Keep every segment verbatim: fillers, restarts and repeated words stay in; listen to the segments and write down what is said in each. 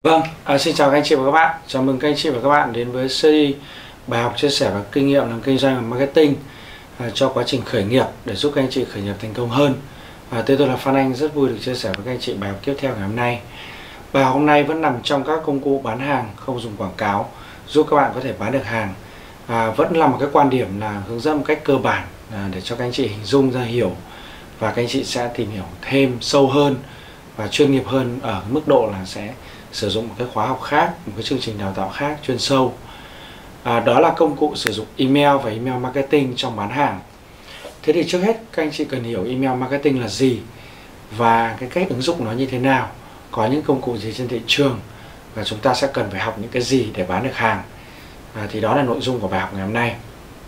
Vâng, à, xin chào các anh chị và các bạn. Chào mừng các anh chị và các bạn đến với series bài học chia sẻ và kinh nghiệm làm kinh doanh và marketing à, cho quá trình khởi nghiệp để giúp các anh chị khởi nghiệp thành công hơn. À, tên tôi là Phan Anh, rất vui được chia sẻ với các anh chị bài học tiếp theo ngày hôm nay. Bài học hôm nay vẫn nằm trong các công cụ bán hàng không dùng quảng cáo, giúp các bạn có thể bán được hàng. À, vẫn là một cái quan điểm là hướng dẫn một cách cơ bản à, để cho các anh chị hình dung ra hiểu, và các anh chị sẽ tìm hiểu thêm sâu hơn và chuyên nghiệp hơn ở mức độ là sẽ sử dụng một cái khóa học khác, một cái chương trình đào tạo khác chuyên sâu. À, đó là công cụ sử dụng email và email marketing trong bán hàng. Thế thì trước hết các anh chị cần hiểu email marketing là gì và cái cách ứng dụng nó như thế nào, có những công cụ gì trên thị trường và chúng ta sẽ cần phải học những cái gì để bán được hàng. À, thì đó là nội dung của bài học ngày hôm nay.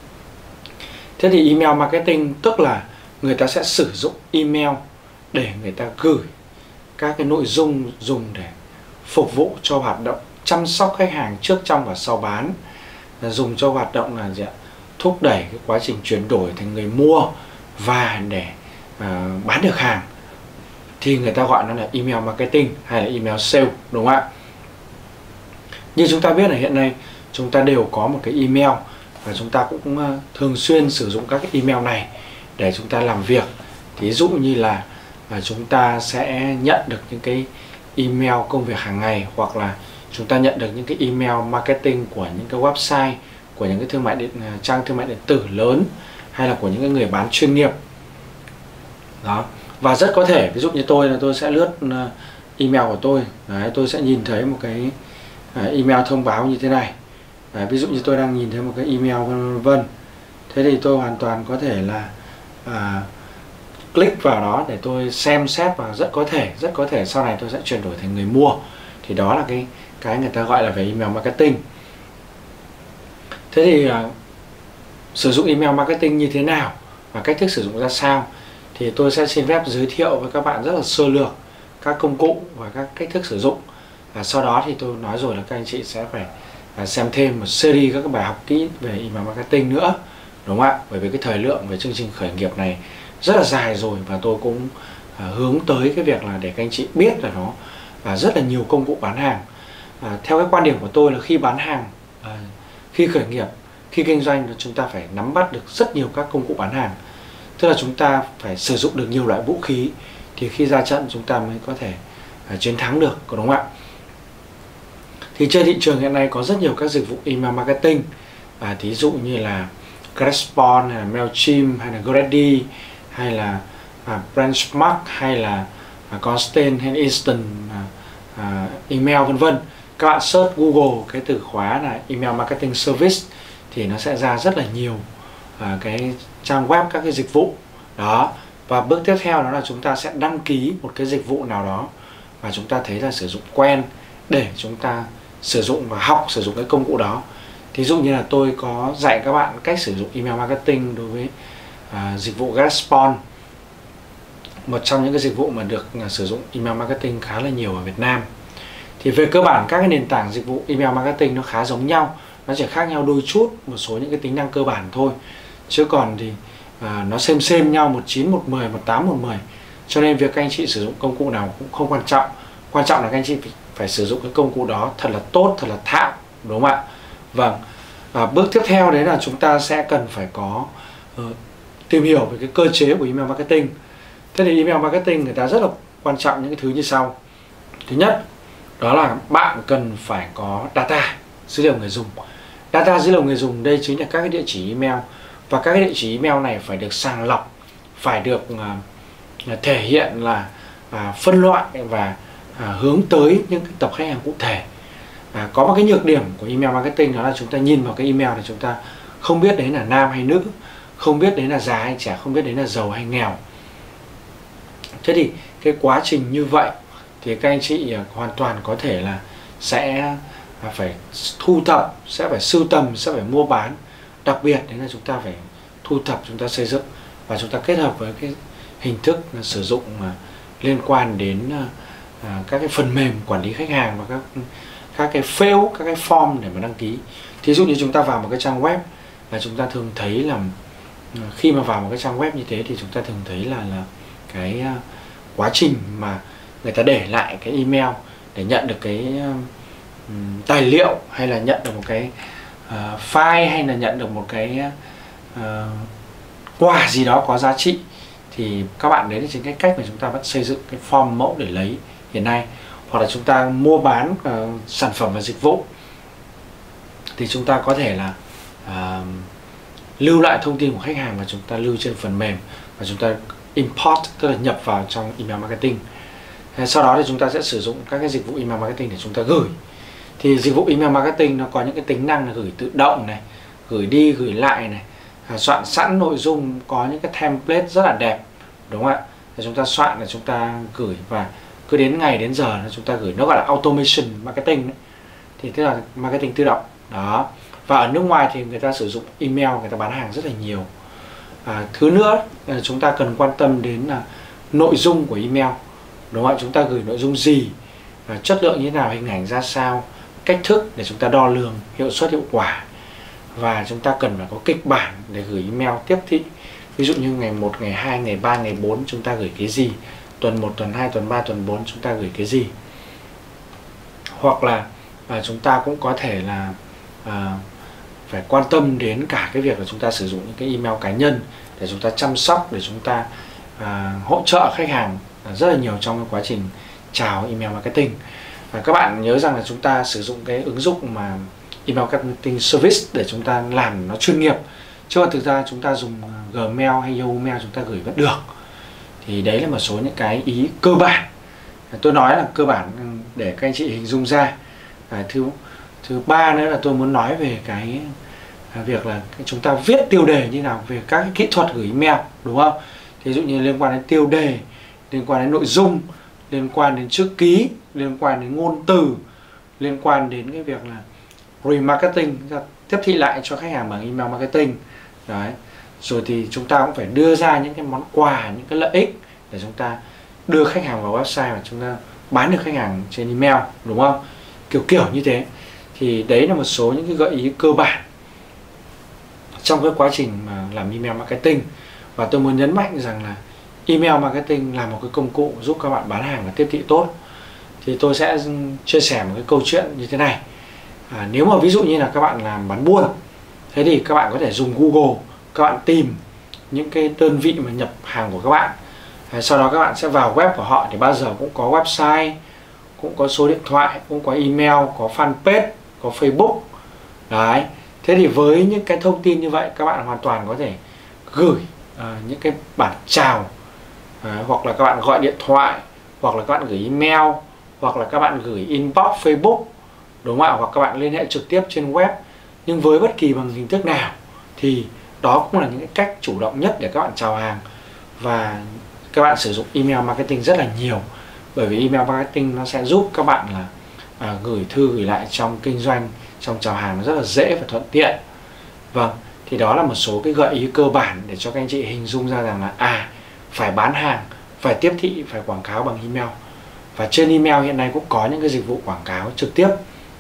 Thế thì email marketing tức là người ta sẽ sử dụng email để người ta gửi các cái nội dung dùng để phục vụ cho hoạt động chăm sóc khách hàng trước, trong và sau bán, dùng cho hoạt động là gì ạ? Thúc đẩy cái quá trình chuyển đổi thành người mua và để uh, bán được hàng, thì người ta gọi nó là email marketing hay là email sale, đúng không ạ? Như chúng ta biết là hiện nay chúng ta đều có một cái email và chúng ta cũng uh, thường xuyên sử dụng các cái email này để chúng ta làm việc. Thí dụ như là uh, chúng ta sẽ nhận được những cái email công việc hàng ngày, hoặc là chúng ta nhận được những cái email marketing của những cái website, của những cái thương mại điện trang thương mại điện tử lớn, hay là của những cái người bán chuyên nghiệp đó. Và rất có thể ví dụ như tôi là tôi sẽ lướt email của tôi. Đấy, tôi sẽ nhìn thấy một cái email thông báo như thế này. Đấy, ví dụ như tôi đang nhìn thấy một cái email vân vân. Thế thì tôi hoàn toàn có thể là à, click vào đó để tôi xem xét, và rất có thể rất có thể sau này tôi sẽ chuyển đổi thành người mua. Thì đó là cái cái người ta gọi là về email marketing. Thế thì uh, sử dụng email marketing như thế nào và cách thức sử dụng ra sao, thì tôi sẽ xin phép giới thiệu với các bạn rất là sơ lược các công cụ và các cách thức sử dụng. Và sau đó thì tôi nói rồi là các anh chị sẽ phải uh, xem thêm một series các cái bài học kỹ về email marketing nữa, đúng không ạ? Bởi vì cái thời lượng về chương trình khởi nghiệp này rất là dài rồi, và tôi cũng à, hướng tới cái việc là để các anh chị biết là nó à, rất là nhiều công cụ bán hàng. À, theo cái quan điểm của tôi là khi bán hàng, à, khi khởi nghiệp, khi kinh doanh, chúng ta phải nắm bắt được rất nhiều các công cụ bán hàng. Tức là chúng ta phải sử dụng được nhiều loại vũ khí, thì khi ra trận chúng ta mới có thể à, chiến thắng được, có đúng không ạ? Thì trên thị trường hiện nay có rất nhiều các dịch vụ email marketing, à, thí dụ như là GetResponse hay là Mailchimp hay là GoDaddy hay là à, Branchmark hay là à, Constant hay Instant à, à, email vân vân. Các bạn search Google cái từ khóa là email marketing service thì nó sẽ ra rất là nhiều à, cái trang web, các cái dịch vụ đó. Và bước tiếp theo đó là chúng ta sẽ đăng ký một cái dịch vụ nào đó và chúng ta thấy là sử dụng quen để chúng ta sử dụng và học sử dụng cái công cụ đó. Thí dụ như là tôi có dạy các bạn cách sử dụng email marketing đối với à, dịch vụ GetResponse, một trong những cái dịch vụ mà được à, sử dụng email marketing khá là nhiều ở Việt Nam. Thì về cơ bản các cái nền tảng dịch vụ email marketing nó khá giống nhau, nó chỉ khác nhau đôi chút một số những cái tính năng cơ bản thôi, chứ còn thì à, nó xem xem nhau một chín, một mười, một tám, một mười. Cho nên việc các anh chị sử dụng công cụ nào cũng không quan trọng, quan trọng là các anh chị phải, phải sử dụng cái công cụ đó thật là tốt, thật là thạo, đúng không ạ? Vâng, à, bước tiếp theo đấy là chúng ta sẽ cần phải có uh, tìm hiểu về cái cơ chế của email marketing. Thế thì email marketing người ta rất là quan trọng những cái thứ như sau. Thứ nhất, đó là bạn cần phải có data, dữ liệu người dùng. Data dữ liệu người dùng đây chính là các cái địa chỉ email, và các cái địa chỉ email này phải được sàng lọc, phải được uh, thể hiện là uh, phân loại và uh, hướng tới những cái tập khách hàng cụ thể. À, có một cái nhược điểm của email marketing đó là chúng ta nhìn vào cái email thì chúng ta không biết đấy là nam hay nữ, không biết đấy là già hay trẻ, không biết đấy là giàu hay nghèo. Thế thì cái quá trình như vậy thì các anh chị hoàn toàn có thể là sẽ phải thu thập, sẽ phải sưu tầm, sẽ phải mua bán. Đặc biệt đấy là chúng ta phải thu thập, chúng ta xây dựng và chúng ta kết hợp với cái hình thức sử dụng mà liên quan đến à, các cái phần mềm quản lý khách hàng và các các cái field, các cái form để mà đăng ký. Thí dụ như chúng ta vào một cái trang web là chúng ta thường thấy là khi mà vào một cái trang web như thế thì chúng ta thường thấy là là cái uh, quá trình mà người ta để lại cái email để nhận được cái um, tài liệu, hay là nhận được một cái uh, file, hay là nhận được một cái uh, quà gì đó có giá trị, thì các bạn đấy là chính cái cách mà chúng ta vẫn xây dựng cái form mẫu để lấy hiện nay. Hoặc là chúng ta mua bán uh, sản phẩm và dịch vụ thì chúng ta có thể là uh, lưu lại thông tin của khách hàng và chúng ta lưu trên phần mềm và chúng ta import, tức là nhập vào trong email marketing. Sau đó thì chúng ta sẽ sử dụng các cái dịch vụ email marketing để chúng ta gửi. Thì dịch vụ email marketing nó có những cái tính năng là gửi tự động này, gửi đi gửi lại này, à, soạn sẵn nội dung, có những cái template rất là đẹp, đúng không ạ? Để chúng ta soạn để chúng ta gửi, và cứ đến ngày đến giờ là chúng ta gửi, nó gọi là automation marketing đấy. Thì tức là marketing tự động đó. Và ở nước ngoài thì người ta sử dụng email, người ta bán hàng rất là nhiều. À, thứ nữa là chúng ta cần quan tâm đến là nội dung của email, đúng không ạ? Chúng ta gửi nội dung gì, à, chất lượng như thế nào, hình ảnh ra sao, cách thức để chúng ta đo lường hiệu suất, hiệu quả. Và chúng ta cần phải có kịch bản để gửi email tiếp thị. Ví dụ như ngày một, ngày hai, ngày ba, ngày bốn chúng ta gửi cái gì, tuần một, tuần hai, tuần ba, tuần bốn chúng ta gửi cái gì. Hoặc là à, chúng ta cũng có thể là à, phải quan tâm đến cả cái việc là chúng ta sử dụng những cái email cá nhân để chúng ta chăm sóc, để chúng ta à, hỗ trợ khách hàng rất là nhiều trong cái quá trình chào email marketing. Và các bạn nhớ rằng là chúng ta sử dụng cái ứng dụng mà email marketing service để chúng ta làm nó chuyên nghiệp, chứ còn thực ra chúng ta dùng Gmail hay Yahoo Mail chúng ta gửi vẫn được. Thì đấy là một số những cái ý cơ bản, tôi nói là cơ bản để các anh chị hình dung ra. À, thứ thứ ba nữa là tôi muốn nói về cái việc là chúng ta viết tiêu đề như nào, về các cái kỹ thuật gửi email, đúng không? Ví dụ như liên quan đến tiêu đề, liên quan đến nội dung, liên quan đến chữ ký, liên quan đến ngôn từ, liên quan đến cái việc là remarketing, tiếp thị lại cho khách hàng bằng email marketing. Đấy. Rồi thì chúng ta cũng phải đưa ra những cái món quà, những cái lợi ích để chúng ta đưa khách hàng vào website và chúng ta bán được khách hàng trên email, đúng không? Kiểu kiểu như thế. Thì đấy là một số những cái gợi ý cơ bản trong cái quá trình mà làm email marketing. Và tôi muốn nhấn mạnh rằng là email marketing là một cái công cụ giúp các bạn bán hàng và tiếp thị tốt. Thì tôi sẽ chia sẻ một cái câu chuyện như thế này. À, nếu mà ví dụ như là các bạn làm bán buôn, thế thì các bạn có thể dùng Google, các bạn tìm những cái đơn vị mà nhập hàng của các bạn. À, sau đó các bạn sẽ vào web của họ, thì bao giờ cũng có website, cũng có số điện thoại, cũng có email, có fanpage, có Facebook. Đấy. Thế thì với những cái thông tin như vậy, các bạn hoàn toàn có thể gửi à, những cái bản chào, à, hoặc là các bạn gọi điện thoại, hoặc là các bạn gửi email, hoặc là các bạn gửi inbox Facebook, đúng không ạ? Hoặc các bạn liên hệ trực tiếp trên web. Nhưng với bất kỳ bằng hình thức nào thì đó cũng là những cái cách chủ động nhất để các bạn chào hàng. Và các bạn sử dụng email marketing rất là nhiều, bởi vì email marketing nó sẽ giúp các bạn là à, gửi thư gửi lại trong kinh doanh, trong chào hàng nó rất là dễ và thuận tiện. Vâng, thì đó là một số cái gợi ý cơ bản để cho các anh chị hình dung ra rằng là à, phải bán hàng, phải tiếp thị, phải quảng cáo bằng email. Và trên email hiện nay cũng có những cái dịch vụ quảng cáo trực tiếp.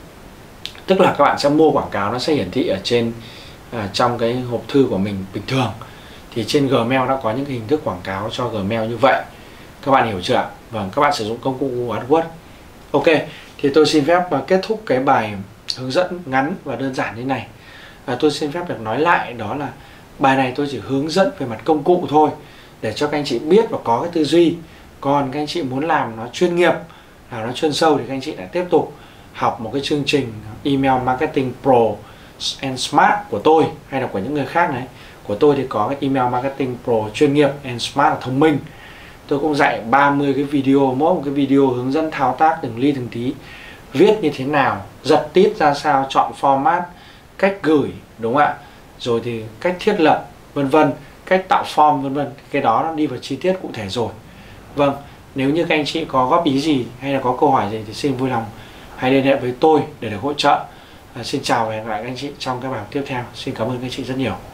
Tức là các bạn sẽ mua quảng cáo, nó sẽ hiển thị ở trên à, trong cái hộp thư của mình bình thường. Thì trên Gmail đã có những cái hình thức quảng cáo cho Gmail như vậy. Các bạn hiểu chưa ạ? Vâng, các bạn sử dụng công cụ Google AdWords. Ok, thì tôi xin phép kết thúc cái bài hướng dẫn ngắn và đơn giản như này. À, tôi xin phép được nói lại, đó là bài này tôi chỉ hướng dẫn về mặt công cụ thôi, để cho các anh chị biết và có cái tư duy. Còn các anh chị muốn làm nó chuyên nghiệp, làm nó chuyên sâu thì các anh chị lại tiếp tục học một cái chương trình Email Marketing Pro and Smart của tôi, hay là của những người khác này. Của tôi thì có cái Email Marketing Pro chuyên nghiệp and Smart là thông minh. Tôi cũng dạy ba mươi cái video, mỗi một cái video hướng dẫn thao tác từng ly từng tí, viết như thế nào, giật tít ra sao, chọn format, cách gửi, đúng không ạ? Rồi thì cách thiết lập, vân vân, cách tạo form, vân vân. Cái đó nó đi vào chi tiết cụ thể rồi. Vâng, nếu như các anh chị có góp ý gì hay là có câu hỏi gì thì xin vui lòng hãy liên hệ với tôi để được hỗ trợ. À, xin chào và hẹn gặp lại các anh chị trong các bài học tiếp theo. Xin cảm ơn các anh chị rất nhiều.